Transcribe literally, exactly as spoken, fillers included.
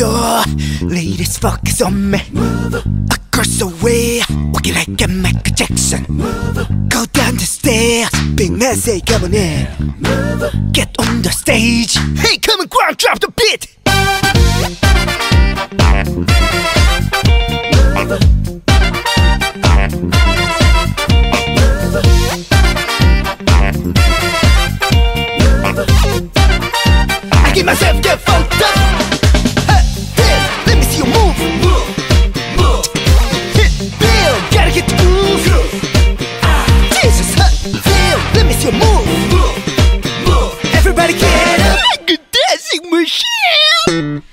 door. Ladies focus on me. Across the way, walking like a Michael Jackson. Go down the stairs, big man say come on in. Get on the stage, hey come on ground, drop the beat. I get myself get funked up. Hey, hey, let me see you move. Move, move. Hit, feel, gotta get the groove. Ah, Jesus, huh, feel, let me see you move. Move, move. Everybody get up like a dancing machine.